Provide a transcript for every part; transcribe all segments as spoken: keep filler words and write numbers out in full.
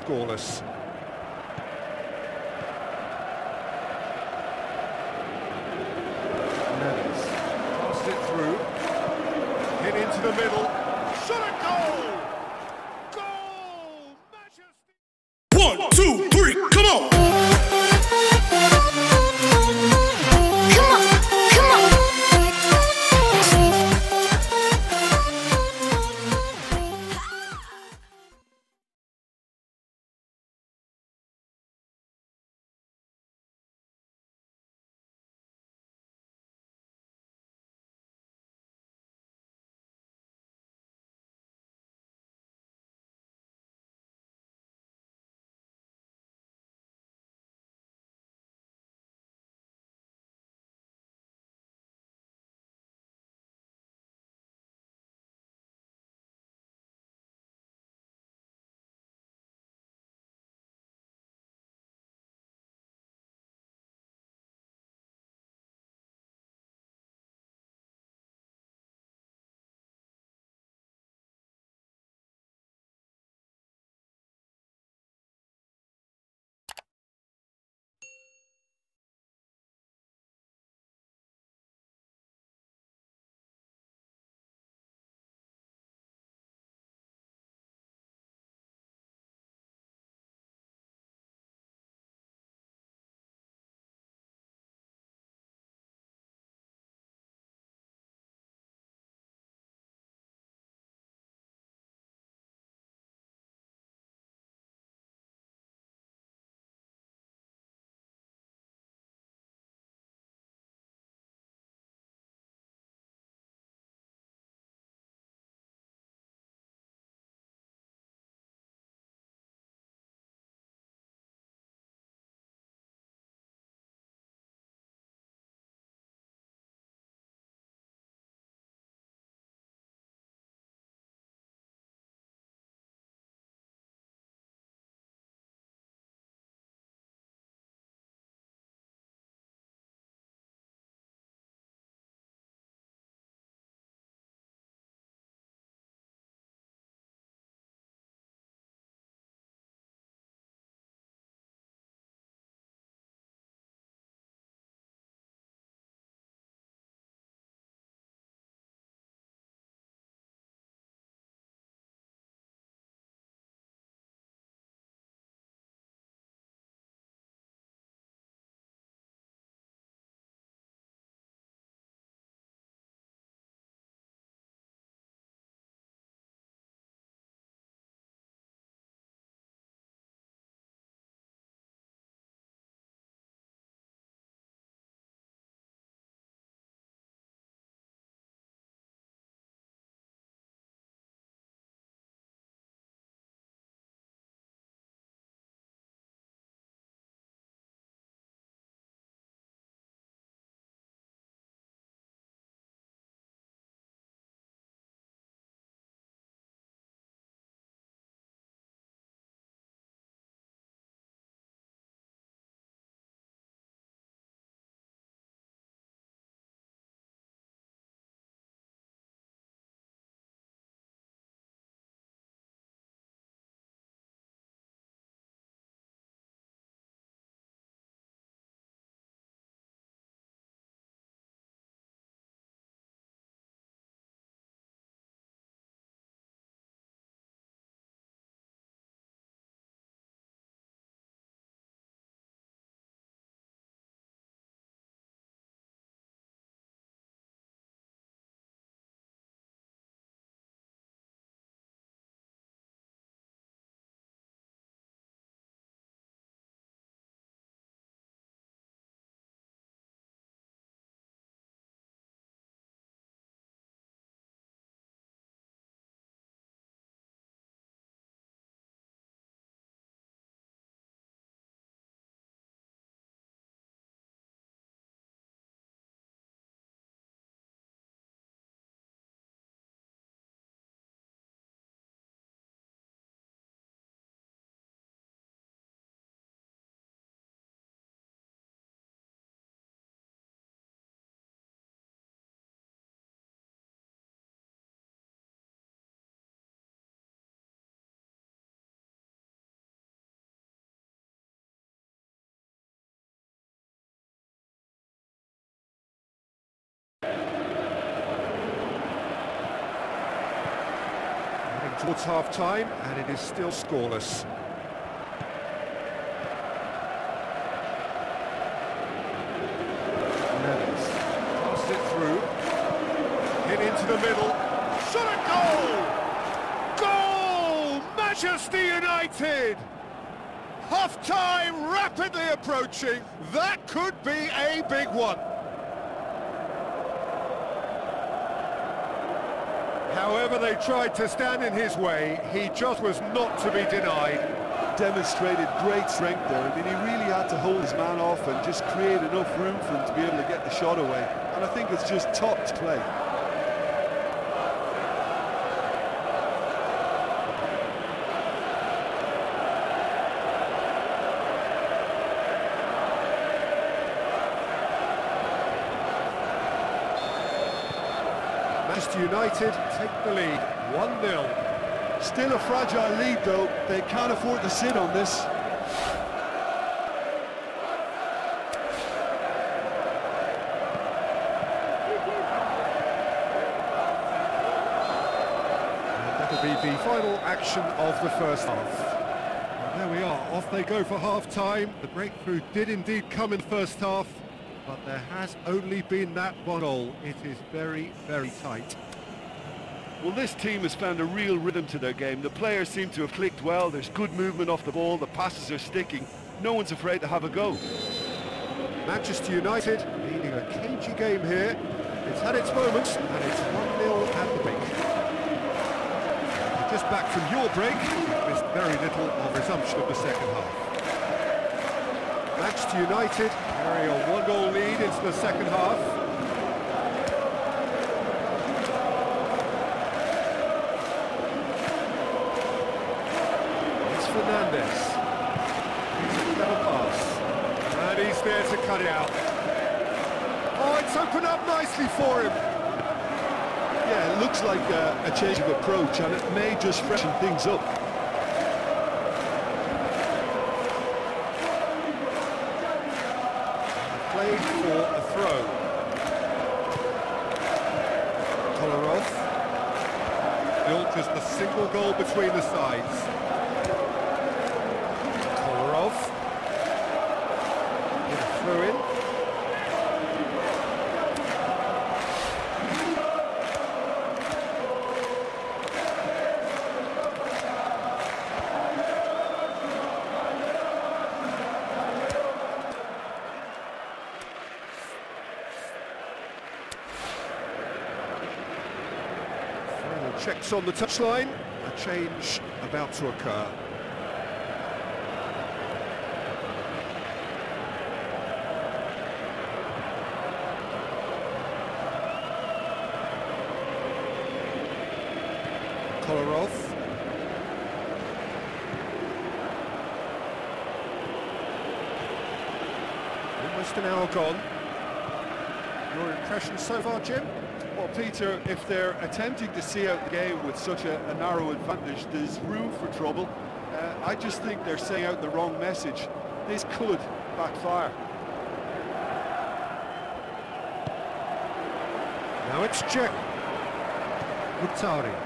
scoreless. Neves passed it through, hit into the middle, shot a goal! Goal! Manchester... One, two, three, come on! towards half-time, and it is still scoreless. Neves passed it through. Hit into the middle. Shot a goal! Goal! Manchester United! Half-time rapidly approaching. That could be a big one. However they tried to stand in his way, he just was not to be denied. Demonstrated great strength there. I mean, he really had to hold his man off and just create enough room for him to be able to get the shot away. And I think it's just top play. Manchester United take the lead, one nil. Still a fragile lead though, they can't afford to sit on this. And that'll be the final action of the first half. And there we are, off they go for half-time. The breakthrough did indeed come in the first half, but there has only been that one goal. It is very, very tight. Well, this team has found a real rhythm to their game. The players seem to have clicked well. There's good movement off the ball. The passes are sticking. No one's afraid to have a go. Manchester United leading a cagey game here. It's had its moments, and it's one nil at the break. Just back from your break, you've missed very little of resumption of the second half. Manchester United carry a one-goal lead into the second half. It's Fernandes. He's a clever pass. And he's there to cut it out. Oh, it's opened up nicely for him. Yeah, it looks like a, a change of approach, and it may just freshen things up. Played for a throw. Kolarov. Built just a single goal between the sides. Kolarov. With a throw in. Checks on the touchline, a change about to occur. Kolarov. Almost an hour gone. Your impressions so far, Jim? Well, Peter, if they're attempting to see out the game with such a, a narrow advantage, there's room for trouble. Uh, I just think they're saying out the wrong message. This could backfire. Now it's Jack. Mukhtaryan.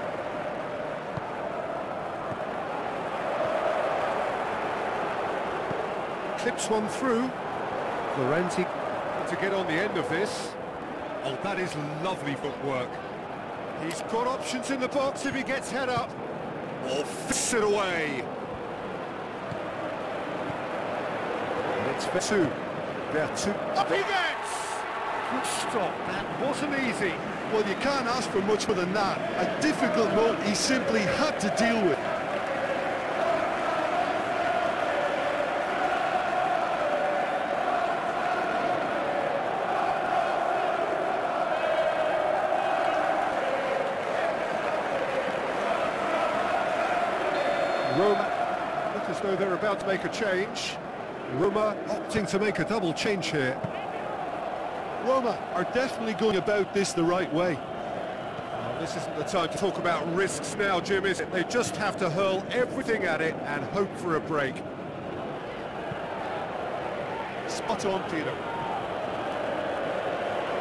Clips one through. Llorente to get on the end of this. Oh, that is lovely footwork. He's got options in the box if he gets head up. Or fists it away. And it's Veretout. Veretout. Up he gets! Good stop. That wasn't easy. Well, you can't ask for much more than that. A difficult moment he simply had to deal with. Roma look as though they're about to make a change. Roma opting to make a double change here. Roma are definitely going about this the right way. Well, this isn't the time to talk about risks now, Jim, is it? They just have to hurl everything at it and hope for a break. Spot on, Peter.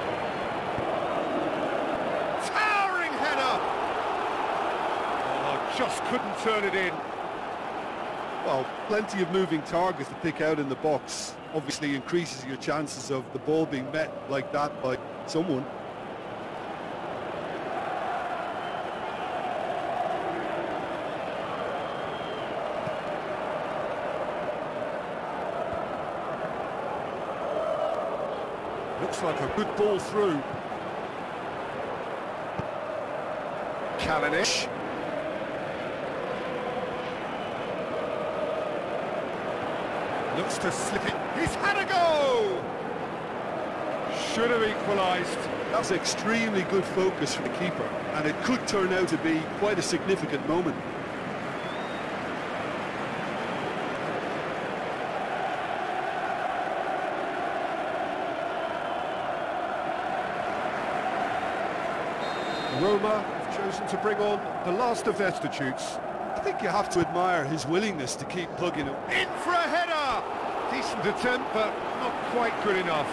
Towering header! Oh, just couldn't turn it in. Well, plenty of moving targets to pick out in the box. Obviously increases your chances of the ball being met like that by someone. Looks like a good ball through. Kalinic. Looks to slip it. He's had a go! Should have equalised. That's extremely good focus for the keeper, and it could turn out to be quite a significant moment. Roma have chosen to bring on the last of their substitutes. I think you have to admire his willingness to keep plugging it. In for a header! Decent attempt, but not quite good enough.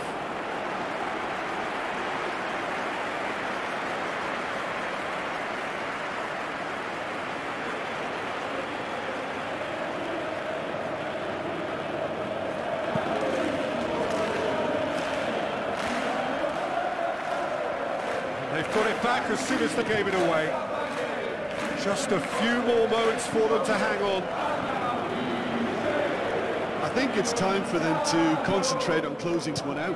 They've got it back as soon as they gave it away. Just a few more moments for them to hang on. I think it's time for them to concentrate on closing this one out.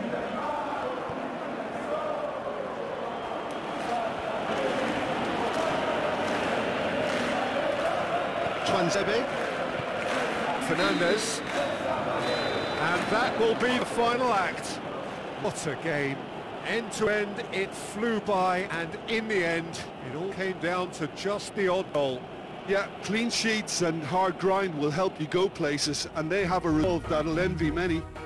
Tuanzebe. Fernandez. And that will be the final act. What a game. End to end, it flew by, and in the end, it all came down to just the odd goal. Yeah, clean sheets and hard grind will help you go places, and they have a resolve that'll envy many.